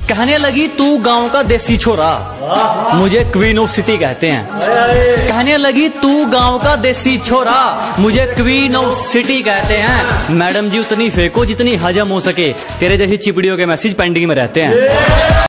कहने लगी तू गांव का देसी छोरा, मुझे क्वीन ऑफ सिटी कहते हैं। कहने लगी तू गांव का देसी छोरा, मुझे क्वीन ऑफ सिटी कहते हैं। मैडम जी उतनी फेंको जितनी हजम हो सके, तेरे जैसी चिपड़ियों के मैसेज पेंडिंग में रहते हैं।